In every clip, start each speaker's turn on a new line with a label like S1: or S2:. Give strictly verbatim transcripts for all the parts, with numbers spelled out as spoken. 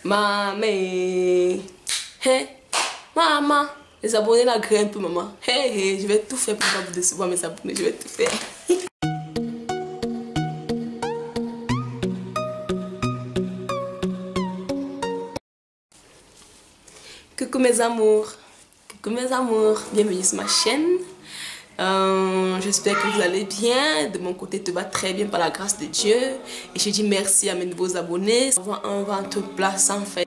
S1: Maman, hey, maman, les abonnés la grimpent, maman. Hey, hey, je vais tout faire pour pas vous décevoir, mes abonnés, je vais tout faire. Coucou mes amours, coucou mes amours, bienvenue sur ma chaîne. Euh, J'espère que vous allez bien. De mon côté, tout va très bien par la grâce de Dieu. Et je dis merci à mes nouveaux abonnés. Avoir un ventre plat sans faire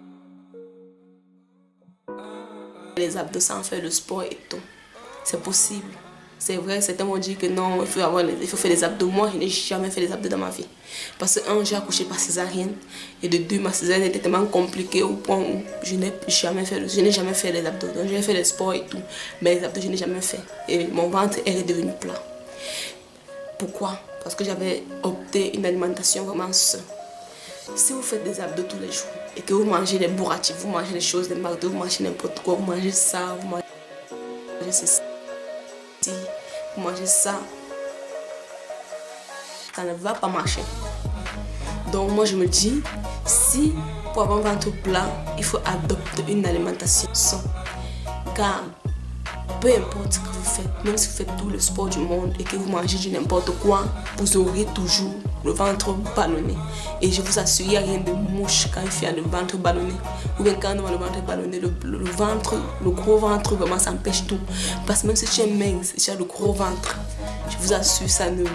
S1: les abdos, sans faire le sport et tout. C'est possible. C'est vrai, certains m'ont dit que non, il faut, avoir les, il faut faire les abdos. Moi, je n'ai jamais fait les abdos dans ma vie. Parce que, un, j'ai accouché par césarienne. Et de deux, ma césarienne était tellement compliquée au point où je n'ai jamais fait, je n'ai jamais fait les abdos. Donc, j'ai fait les sports et tout. Mais les abdos, je n'ai jamais fait. Et mon ventre, elle est devenu plat. Pourquoi? Parce que j'avais opté une alimentation vraiment saine. Si vous faites des abdos tous les jours et que vous mangez des bourratifs, vous mangez des choses, des McDo, vous mangez n'importe quoi, vous mangez ça, vous mangez ceci, vous mangez ça, ça ne va pas marcher. Donc moi je me dis, si pour avoir un ventre plat, il faut adopter une alimentation saine. Car peu importe ce que vous faites, même si vous faites tout le sport du monde et que vous mangez du n'importe quoi, vous aurez toujours le ventre ballonné. Et je vous assure, il n'y a rien de mouche quand il fait le ventre ballonné. Ou bien quand on a le ventre ballonné, le, le, le ventre, le gros ventre, vraiment ça empêche tout. Parce que même si tu es mince et tu as le gros ventre, je vous assure, ça ne...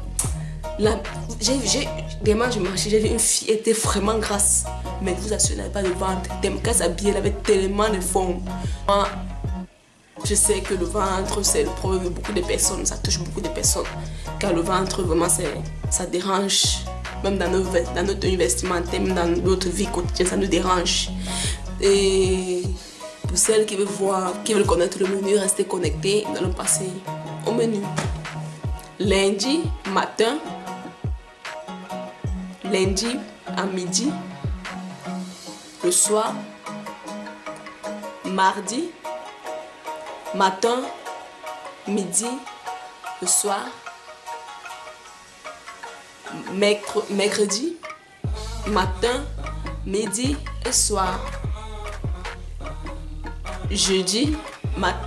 S1: J'ai vraiment, je marchais, j'ai vu une fille, elle était vraiment grasse. Mais je vous assure, elle n'avait pas de ventre. Quand elle s'habillait, elle avait tellement de forme. Moi, je sais que le ventre, c'est le problème de beaucoup de personnes, ça touche beaucoup de personnes. Car le ventre, vraiment, ça dérange, même dans, nos, dans notre tenue vestimentaire, même dans notre vie quotidienne, ça nous dérange. Et pour celles qui veulent voir, qui veulent connaître le menu, restez connectés, nous allons passer au menu. Lundi matin, lundi à midi, le soir, mardi, matin, midi, le soir, mercredi, matin, midi et soir, jeudi, matin.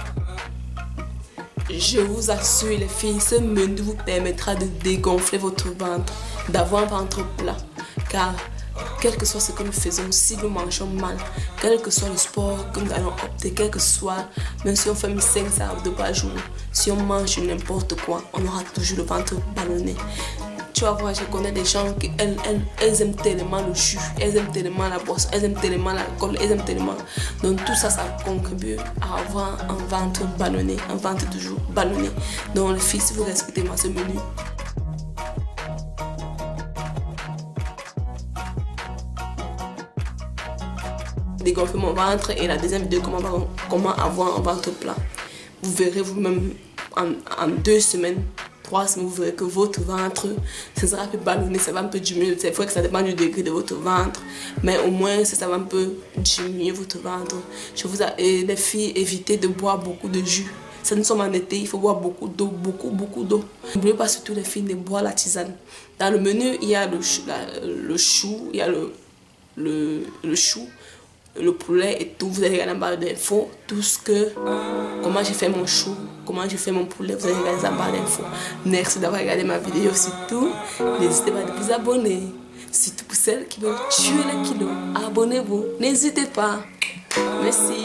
S1: Je vous assure les filles, ce menu vous permettra de dégonfler votre ventre, d'avoir un ventre plat. Car quel que soit ce que nous faisons, si nous mangeons mal, quel que soit le sport que nous allons opter, quel que soit, même si on fait cinq abdos par jour, si on mange n'importe quoi, on aura toujours le ventre ballonné. Tu vas voir, je connais des gens qui elles, elles, elles aiment tellement le jus, elles aiment tellement la boisson, elles aiment tellement l'alcool, elles aiment tellement. Donc tout ça, ça contribue à avoir un ventre ballonné, un ventre toujours ballonné. Donc les filles, si vous respectez moi ce menu, dégonfler mon ventre, et la deuxième vidéo, comment, comment avoir un ventre plat. Vous verrez vous-même en, en deux semaines, trois semaines, vous verrez que votre ventre, ça sera un peu ballonné, ça va un peu diminuer. C'est vrai que ça dépend du degré de votre ventre, mais au moins ça va un peu diminuer votre ventre. Je vous ai, les filles, évitez de boire beaucoup de jus. Si nous sommes en été, il faut boire beaucoup d'eau, beaucoup, beaucoup d'eau. N'oubliez pas surtout les filles de boire la tisane. Dans le menu, il y a le, la, le chou, il y a le, le, le chou, le poulet et tout. Vous allez regarder en barre d'infos tout ce que, comment j'ai fait mon chou, comment j'ai fait mon poulet, vous allez regarder en barre d'infos. Merci d'avoir regardé ma vidéo. Surtout, n'hésitez pas à vous abonner. Surtout pour celles qui veulent tuer les kilos, abonnez-vous, n'hésitez pas. Merci.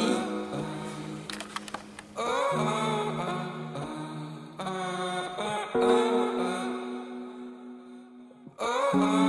S1: Oh